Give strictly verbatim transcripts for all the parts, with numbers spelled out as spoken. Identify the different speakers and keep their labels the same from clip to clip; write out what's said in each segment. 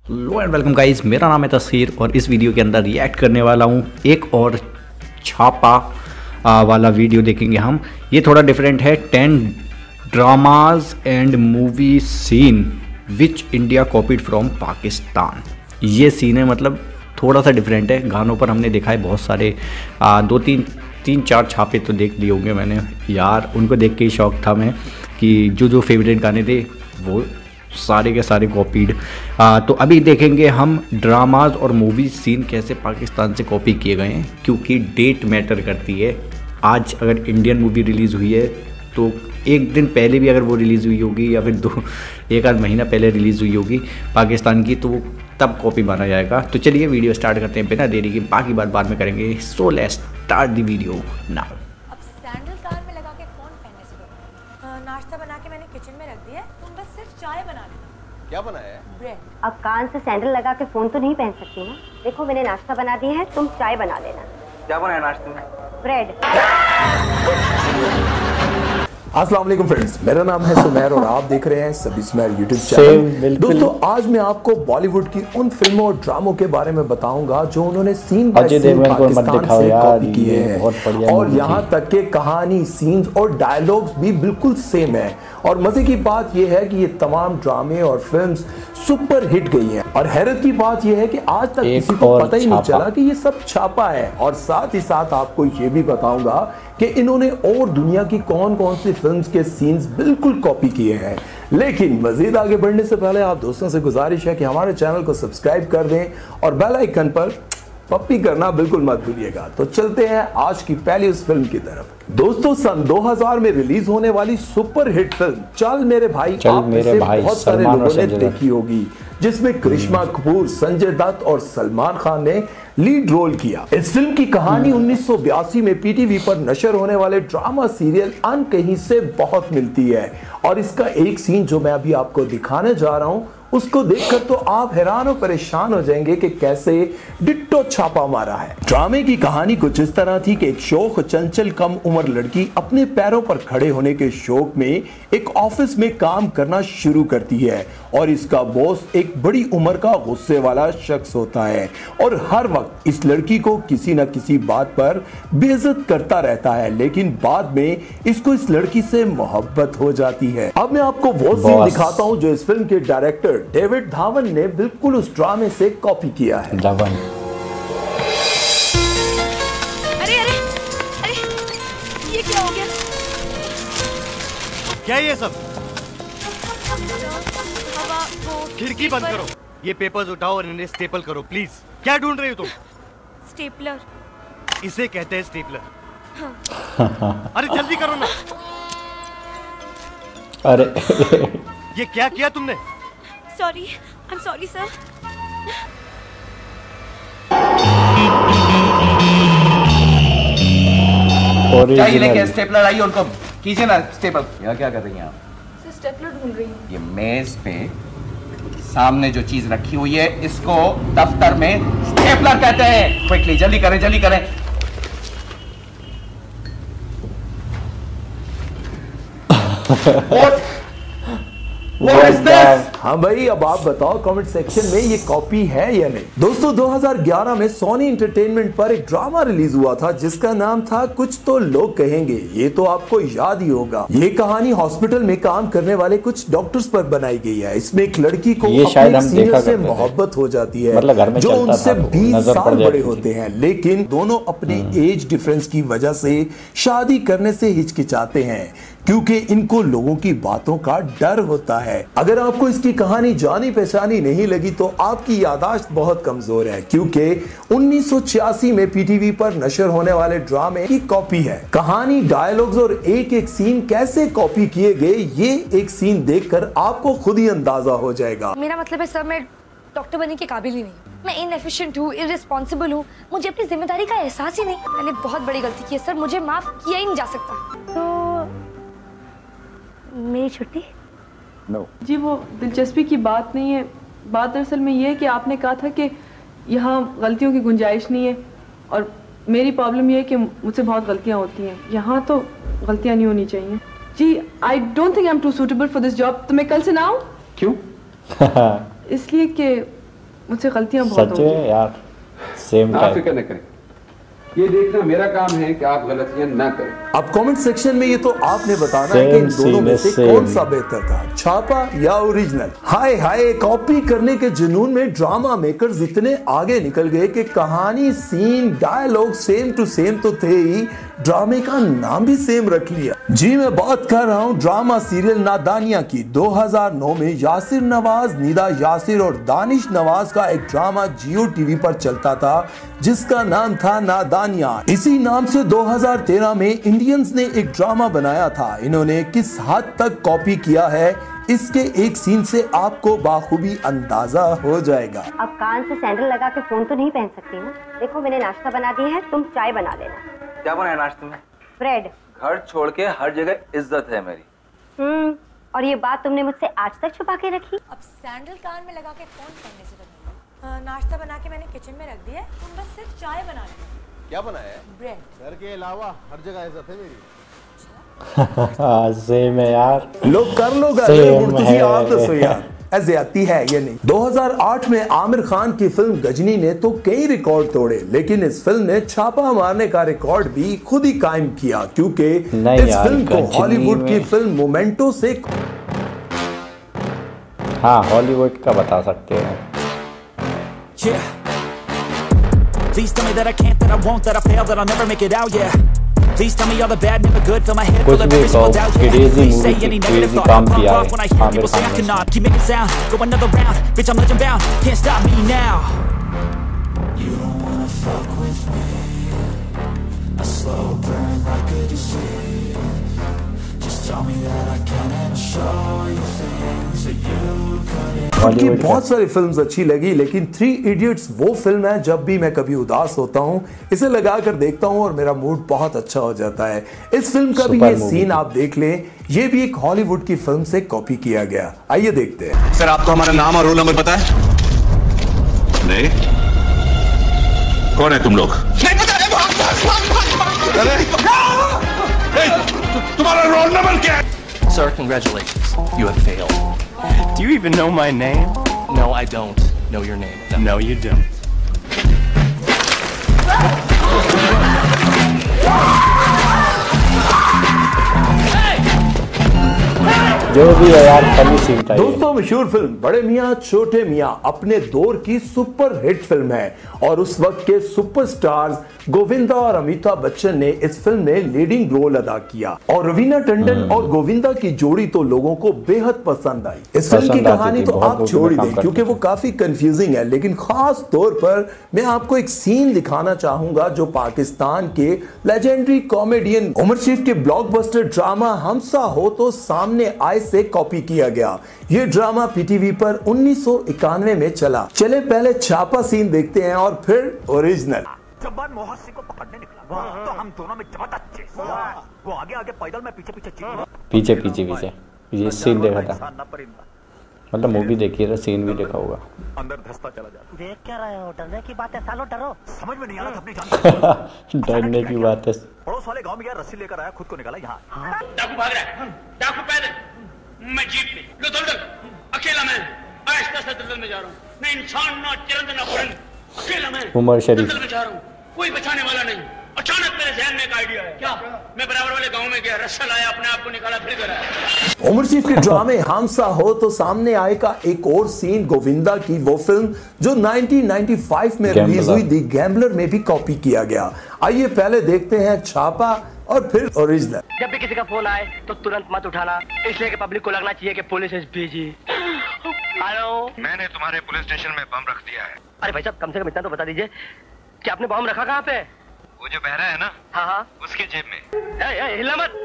Speaker 1: Hello and welcome guys, मेरा नाम है तस्वीर और इस वीडियो के अंदर रिएक्ट करने वाला हूँ एक और छापा आ, वाला वीडियो देखेंगे हम। ये थोड़ा डिफरेंट है। Ten dramas and movie scene which India copied from Pakistan. ये सीन है, मतलब थोड़ा सा डिफरेंट है। गानों पर हमने देखा है बहुत सारे, आ, दो तीन तीन चार छापे तो देख लिए होंगे मैंने यार। उनको देख के ही शौक था मैं कि जो जो फेवरेट गाने थे वो सारे के सारे कॉपीड। तो अभी देखेंगे हम ड्रामाज और मूवी सीन कैसे पाकिस्तान से कॉपी किए गए हैं, क्योंकि डेट मैटर करती है। आज अगर इंडियन मूवी रिलीज़ हुई है तो एक दिन पहले भी अगर वो रिलीज़ हुई होगी या फिर दो एक आध महीना पहले रिलीज़ हुई होगी पाकिस्तान की, तो वो तब कॉपी माना जाएगा। तो चलिए वीडियो स्टार्ट करते हैं बिना देरी के, बाकी बात बाद में करेंगे। So let's start the video now.
Speaker 2: नाश्ता बना के मैंने किचन में रख दिया है, तुम बस सिर्फ चाय बना लेना।
Speaker 3: क्या बनाया है?
Speaker 2: ब्रेड।
Speaker 4: अब कान से सैंडल लगा के फोन तो नहीं पहन सकती ना। देखो मैंने नाश्ता बना दिया है, तुम चाय बना लेना।
Speaker 3: क्या बनाया नाश्ते में?
Speaker 4: ब्रेड।
Speaker 3: अस्सलाम वालेकुम फ्रेंड्स, मेरा नाम है सुमेर और आप देख रहे हैं सभी सुमेर यूट्यूब चैनल। दोस्तों, आज मैं आपको बॉलीवुड की उन फिल्मों और ड्रामों के बारे में बताऊंगा जो उन्होंने सीन बाय सीन पाकिस्तान से कॉपी किए हैं, और यहाँ तक के कहानी, सीन्स और डायलॉग्स भी बिल्कुल सेम है। और मजे की बात यह है कि ये तमाम ड्रामे और फिल्म्स सुपर हिट गई हैं। और हैरत की बात यह है कि आज तक किसी को पता ही नहीं चला कि ये सब छापा है। और साथ ही साथ आपको ये भी बताऊंगा कि इन्होंने और दुनिया की कौन कौन सी फिल्म्स के सीन्स बिल्कुल कॉपी किए हैं। लेकिन मजीद आगे बढ़ने से पहले आप दोस्तों से गुजारिश है कि हमारे चैनल को सब्सक्राइब कर दें और बेल आइकन पर पप्पी करना बिल्कुल मत भूलिएगा। तो चलते हैं आज की पहली उस फिल्म की तरफ। दोस्तों, सन दो हज़ार में रिलीज होने वाली सुपर हिट फिल्म चल मेरे भाई
Speaker 1: चल
Speaker 3: आप में
Speaker 1: मेरे
Speaker 3: से
Speaker 1: भाई
Speaker 3: बहुत सारे लोगों ने देखी होगी, जिसमें करिश्मा कपूर, संजय दत्त और सलमान खान ने लीड रोल किया। इस फिल्म की कहानी उन्नीस सौ बयासी में पीटीवी पर नशर होने वाले ड्रामा सीरियल अनकहीं से बहुत मिलती है। और इसका एक सीन जो मैं अभी आपको दिखाने जा रहा हूं, उसको देखकर तो आप हैरान और परेशान हो जाएंगे कि कैसे डिट्टो छापा मारा है। ड्रामे की कहानी कुछ इस तरह थी कि एक शौक चंचल कम उम्र लड़की अपने पैरों पर खड़े होने के शौक में एक ऑफिस में काम करना शुरू करती है, और इसका बॉस एक बड़ी उम्र का गुस्से वाला शख्स होता है और हर वक्त इस लड़की को किसी न किसी बात पर बेइज्जत करता रहता है। लेकिन बाद में इसको इस लड़की से मोहब्बत हो जाती है। अब मैं आपको वो सीन दिखाता हूं जो इस फिल्म के डायरेक्टर डेविड धावन ने बिल्कुल उस ड्रामे से कॉपी किया है।
Speaker 1: धावन।
Speaker 2: अरे अरे अरे ये क्या हो गया?
Speaker 5: क्या ये सब?
Speaker 2: हवा, वो
Speaker 5: खिड़की बंद करो, ये पेपर्स उठाओ और इन्हें स्टेपल करो प्लीज। क्या ढूंढ रही हो तुम?
Speaker 2: स्टेपलर।
Speaker 5: इसे कहते हैं स्टेपलर। अरे जल्दी करो ना।
Speaker 1: अरे
Speaker 5: ये क्या किया तुमने?
Speaker 2: Sorry, I am sorry sir.
Speaker 6: चाहिए लेके स्टेपलर आई, उनको कीजिए ना स्टेपल। यहाँ क्या कर रही हैं आप?
Speaker 2: स्टेपलर ढूंढ रही हूँ।
Speaker 6: ये मेज पे सामने जो चीज रखी हुई है, इसको दफ्तर में स्टेपलर कहते हैं। क्विकली जल्दी करें, जल्दी करें। What? What is this?
Speaker 3: हाँ भाई, अब आप बताओ कमेंट सेक्शन में ये कॉपी है या नहीं। दोस्तों, दो हज़ार ग्यारह में सोनी एंटरटेनमेंट पर एक ड्रामा रिलीज हुआ था जिसका नाम था कुछ तो लोग कहेंगे। ये तो आपको याद ही होगा। ये कहानी हॉस्पिटल में काम करने वाले कुछ डॉक्टर्स पर बनाई गई है। इसमें एक लड़की को अपने सीनियर से मोहब्बत हो जाती है, मतलब जो उनसे बीस साल बड़े होते हैं, लेकिन दोनों अपने एज डिफरेंस की वजह से शादी करने से हिचकिचाते हैं क्योंकि इनको लोगों की बातों का डर होता है। अगर आपको इसकी कहानी जानी पहचानी नहीं लगी तो आपकी यादाश्त बहुत कमजोर है, क्योंकि उन्नीस सौ छियासी में पीटीवी पर नशर होने वाले ड्रामे की कॉपी है। कहानी, डायलॉग्स और एक एक सीन कैसे कॉपी किए गए, ये एक सीन देखकर आपको खुद ही अंदाजा हो जाएगा।
Speaker 2: मेरा मतलब है सर, मैं डॉक्टर बनने के काबिल ही नहीं। मैं इनएफिशिएंट हूँ, इररिस्पॉन्सिबल हूँ, मुझे अपनी जिम्मेदारी का एहसास ही नहीं। मैंने बहुत बड़ी गलती की है सर, मुझे माफ किया ही नहीं जा सकता।
Speaker 4: तो मेरी छुट्टी?
Speaker 3: No
Speaker 7: no. जी, वो दिलचस्पी की बात नहीं है। बात दरअसल में ये है कि आपने कहा था कि यहाँ गलतियों की गुंजाइश नहीं है, और मेरी प्रॉब्लम ये है कि मुझसे बहुत गलतियाँ होती हैं। यहाँ तो गलतियाँ नहीं होनी चाहिए। जी, I don't think I am too suitable for this job. तो मैं कल से ना आऊँ?
Speaker 3: क्यों?
Speaker 7: इसलिए कि मुझसे गलतियां बहुत
Speaker 8: सच
Speaker 7: होती
Speaker 8: है यार, सेम
Speaker 9: आप
Speaker 8: टाइप।
Speaker 9: फिक्र न करें, ये देखना मेरा काम है कि आप गलतियां ना करें।
Speaker 3: अब कमेंट सेक्शन में ये तो आपने बताना है कि
Speaker 8: Same
Speaker 3: इन दोनों में से
Speaker 8: scene,
Speaker 3: कौन
Speaker 8: same.
Speaker 3: सा बेहतर था, छापा या ओरिजिनल। हाय हाय, कॉपी करने के जुनून में ड्रामा मेकर्स इतने आगे निकल गए कि कहानी, scene, dialogue same to same तो थे ही, ड्रामे का नाम भी सेम रख लिया। जी मैं बात कर रहा हूँ ड्रामा सीरियल नादानिया की। दो हज़ार नौ में यासिर नवाज, निदा यासिर और दानिश नवाज का एक ड्रामा जियो टीवी पर चलता था जिसका नाम था नादानिया। इसी नाम से दो हज़ार तेरह में इंडियंस ने एक ड्रामा बनाया था। इन्होंने किस हद तक कॉपी किया है इसके एक सीन से आपको बाखूबी अंदाजा हो जाएगा।
Speaker 4: अब कान से सैंडल लगा के फोन तो नहीं पहन सकती ना। देखो मैंने नाश्ता बना दिया है, तुम चाय बना लेना।
Speaker 10: क्या बनाया नाश्ते में?
Speaker 4: ब्रेड।
Speaker 10: घर छोड़ के हर जगह इज्जत है मेरी।
Speaker 4: हम्म, और ये बात तुमने मुझसे आज तक छुपा के रखी।
Speaker 11: अब सैंडल कान में लगा के फोन पहनने से बनेगा। नाश्ता बना के मैंने किचन में रख दिया है, तुम बस सिर्फ चाय बना लेना।
Speaker 5: क्या बनाया है?
Speaker 11: ब्रेड।
Speaker 5: घर के अलावा हर जगह इज्जत है मेरी।
Speaker 8: सेम है यार,
Speaker 3: लोग कर लो
Speaker 8: सेम है।
Speaker 3: आप दसो यार ज्यादती है ये नहीं। दो हज़ार आठ में आमिर खान की फिल्म गजनी ने तो कई रिकॉर्ड तोड़े, लेकिन इस फिल्म ने छापा मारने का रिकॉर्ड भी खुद ही कायम किया, क्योंकि इस फिल्म को हॉलीवुड की फिल्म मोमेंटो से,
Speaker 8: हाँ हॉलीवुड का बता सकते हैं।
Speaker 12: Yeah. Please tell me that I can't, that I won't, that I fail, that I'll never make it out, yeah. Please tell me all the bad, never good, fill my head full of every single doubt, yeah. Please say any negative thought, I'll pop off when I hear people say I cannot. Keep making sound, go another round, bitch I'm legend bound, can't stop me now. You don't wanna fuck with me, a slow burn like a disease. Just tell me that I can and I'll show you things that you couldn't.
Speaker 3: उनकी बहुत सारी films अच्छी लगी, लेकिन three idiots वो film है जब भी मैं कभी उदास होता हूँ इसे लगा कर देखता हूँ और मेरा मूड बहुत अच्छा हो जाता है। इस फिल्म का भी ये सीन आप देख लें, ये भी एक हॉलीवुड की फिल्म से कॉपी किया गया। आइए देखते हैं।
Speaker 13: सर आपको हमारा नाम और रोल नंबर पता है? नहीं? कौन है तुम लोग? नहीं पता है। तुम्हारा रोल नंबर क्या है?
Speaker 14: Sir, congratulations. You have failed. Do you even know my name? No, I don't know your name. No, no you don't.
Speaker 8: जो भी है यार, फनी सीन था।
Speaker 3: दोस्तों मशहूर फिल्म बड़े मियां छोटे मियां अपने दौर की सुपर हिट फिल्म है और उस वक्त के सुपरस्टार्स गोविंदा और अमिताभ बच्चन ने इस फिल्म में लीडिंग रोल अदा किया और रवीना टंडन और गोविंदा की जोड़ी तो लोगों को बेहद पसंद आई। इस फिल्म की कहानी तो आप छोड़ ही दें क्योंकि वो काफी कंफ्यूजिंग है, लेकिन खास तौर पर मैं आपको एक सीन दिखाना चाहूंगा जो पाकिस्तान के लेजेंडरी कॉमेडियन उमर शरीफ के ब्लॉकबस्टर ड्रामा हमसा हो तो सामने आए से कॉपी किया गया। ये ड्रामा पीटीवी पर उन्नीस सौ इक्यानवे में चला। चले पहले छापा सीन देखते हैं और फिर ओरिजिनल।
Speaker 15: जब्बार मोहर सिंह को पकड़ने निकला तो हम दोनों में जबरदस्त चेस। वो आगे आगे पैदल में पीछे पीछे
Speaker 8: पीछे पीछे पीछे ये सीन देखा था, मतलब मूवी देखी है, सीन भी देखा होगा।
Speaker 15: अंदर धंसता चला जाता। देख क्या रहे हो? डरने की बात है सालो, डरो। समझ में नहीं आ रहा था अपनी जान।
Speaker 8: डरने की बात है।
Speaker 15: पड़ोस वाले गांव में गया, रस्सी लेकर आया, खुद को निकाला यहाँ।
Speaker 16: डाकू भाग रहा है, डाकू पैदल, मैं जीप में, लो दलदल, अकेला मैं, आहिस्ता से दलदल में जा रहा हूँ, मैं इंसान ना चिरंद ना पुरंद, अकेला मैं,
Speaker 8: उमर शरीफ
Speaker 16: दलदल में जा रहा हूँ, कोई बचाने वाला नहीं। अचानक मेरे ज़हन में एक आइडिया है, क्या? मैं बराबर वाले गांव में गया, रस्सा लाया, अपने आप को निकाला, फिर घर आया।
Speaker 3: उमर शरीफ के ड्रामे हमसा हो तो सामने आए का एक और सीन गोविंदा की वो फिल्म जो उन्नीस सौ पचानवे में रिलीज हुई दी गैम्बलर में भी कॉपी किया गया। आइए पहले देखते हैं छापा और फिर ओरिजिनल।
Speaker 17: जब भी किसी का फोन आए तो तुरंत मत उठाना, इसलिए कि पब्लिक को लगना चाहिए कि पुलिस इज बिजी। हेलो,
Speaker 13: मैंने तुम्हारे पुलिस स्टेशन में बम रख दिया है।
Speaker 17: अरे भाई साहब, कम से कम इतना तो बता दीजिए कि आपने बम रखा कहाँ पे?
Speaker 13: वो जो बहरा है ना, हाँ हाँ, उसके जेब में।
Speaker 17: ए, ए, हिला मत।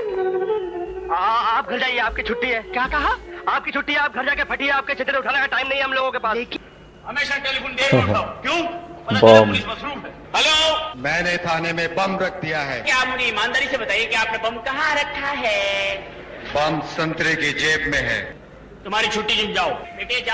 Speaker 17: आ, आप घर जाइए, आपकी छुट्टी है। क्या कहा? आपकी छुट्टी है, आप घर जाके फटिए, आपके चित्र उठाने का टाइम नहीं है हम लोगों के पास।
Speaker 16: हमेशा टेलीफोन देर में उठाओ, क्यों? पुलिस मसरूफ है। हेलो,
Speaker 13: मैंने थाने में बम रख दिया है।
Speaker 16: क्या आप मुझे ईमानदारी से बताइए कि आपने बम कहाँ रखा है?
Speaker 13: बम संतरे की जेब में है।
Speaker 16: तुम्हारी छुट्टी जिम जाओ, बेटे जाओ।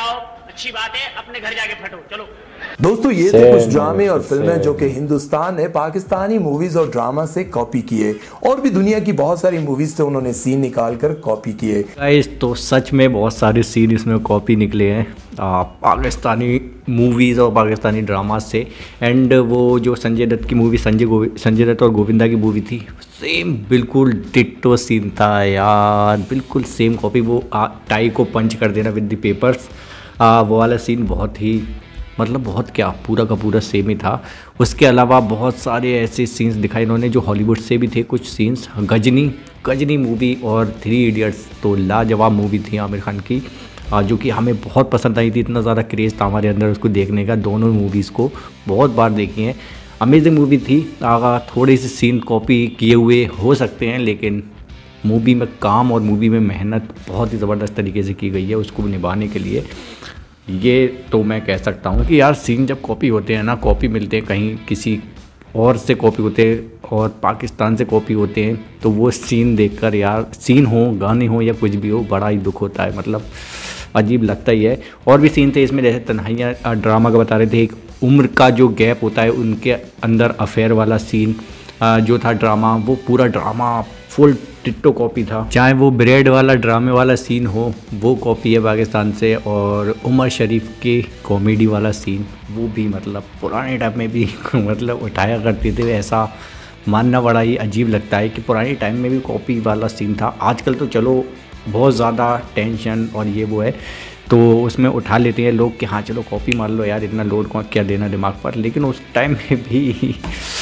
Speaker 16: अच्छी बात है, अपने घर जाके फटो, चलो।
Speaker 3: दोस्तों ये थे कुछ ड्रामे और फिल्में जो कि हिंदुस्तान ने पाकिस्तानी मूवीज और ड्रामा से कॉपी किए, और भी दुनिया की बहुत सारी मूवीज से उन्होंने सीन निकाल कर कॉपी किए।
Speaker 1: गाइस तो सच में बहुत सारे सीन इसमें कॉपी निकले हैं आ, पाकिस्तानी मूवीज़ और पाकिस्तानी ड्रामा से। एंड वो जो संजय दत्त की मूवी, संजय गोवि संजय दत्त और गोविंदा की मूवी थी, सेम बिल्कुल डिट्टो सीन था यार, बिल्कुल सेम कॉपी। वो आ, टाई को पंच कर देना विद द पेपर्स, आ, वो वाला सीन बहुत ही मतलब बहुत क्या पूरा का पूरा सेम ही था। उसके अलावा बहुत सारे ऐसे सीन्स दिखाए इन्होंने जो हॉलीवुड से भी थे कुछ सीन्स। गजनी गजनी मूवी और थ्री इडियट्स तो लाजवाब मूवी थी आमिर खान की, जो कि हमें बहुत पसंद आई थी। इतना ज़्यादा क्रेज़ था हमारे अंदर उसको देखने का, दोनों मूवीज़ को बहुत बार देखी हैं। अमेजिंग मूवी थी। थोड़ी सी सीन कॉपी किए हुए हो सकते हैं, लेकिन मूवी में काम और मूवी में मेहनत बहुत ही ज़बरदस्त तरीके से की गई है उसको निभाने के लिए। ये तो मैं कह सकता हूँ कि यार सीन जब कॉपी होते हैं ना, कॉपी मिलते हैं कहीं किसी और से कॉपी होते हैं और पाकिस्तान से कॉपी होते हैं, तो वो सीन देखकर यार, सीन हो गाने हो या कुछ भी हो, बड़ा ही दुख होता है, मतलब अजीब लगता ही है। और भी सीन थे इसमें, जैसे तन्हाइयाँ ड्रामा का बता रहे थे, एक उम्र का जो गैप होता है उनके अंदर अफेयर वाला सीन जो था ड्रामा, वो पूरा ड्रामा फुल टिट्टो कॉपी था। चाहे वो ब्रेड वाला ड्रामे वाला सीन हो, वो कॉपी है पाकिस्तान से। और उमर शरीफ के कॉमेडी वाला सीन, वो भी मतलब पुराने टाइम में भी मतलब उठाया करते थे। ऐसा मानना बड़ा ही अजीब लगता है कि पुराने टाइम में भी कॉपी वाला सीन था। आजकल तो चलो बहुत ज़्यादा टेंशन और ये वो है तो उसमें उठा लेते हैं लोग कि हाँ चलो कॉपी मार लो यार, इतना लोड क्या देना दिमाग पर। लेकिन उस टाइम में भी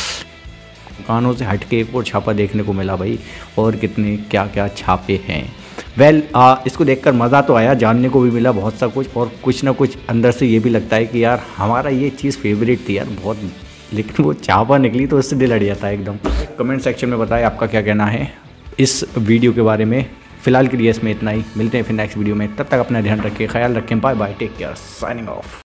Speaker 1: कानों से हट के एक और छापा देखने को मिला भाई, और कितने क्या क्या छापे हैं। वेल well, इसको देखकर मज़ा तो आया, जानने को भी मिला बहुत सा कुछ, और कुछ ना कुछ अंदर से ये भी लगता है कि यार हमारा ये चीज़ फेवरेट थी यार बहुत, लेकिन वो छापा निकली तो उससे दिल अड़ जाता है एकदम। कमेंट सेक्शन में बताएं आपका क्या कहना है इस वीडियो के बारे में। फिलहाल के लिए इसमें इतना ही, मिलते हैं फिर नेक्स्ट वीडियो में। तब तक अपना ध्यान रखें, ख्याल रखें, bye bye, take care, signing of.